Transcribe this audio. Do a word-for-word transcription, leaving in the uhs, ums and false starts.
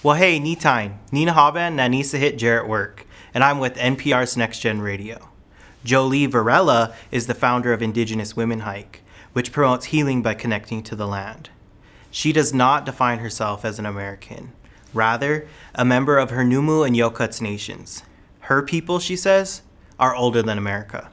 Well, hey, Nitain, Nina Haban, Nanisa hit Jarrette Werk, and I'm with N P R's Next Gen Radio. Jolie Varela is the founder of Indigenous Women Hike, which promotes healing by connecting to the land. She does not define herself as an American, rather, a member of her Nüümü and Yokut nations. Her people, she says, are older than America.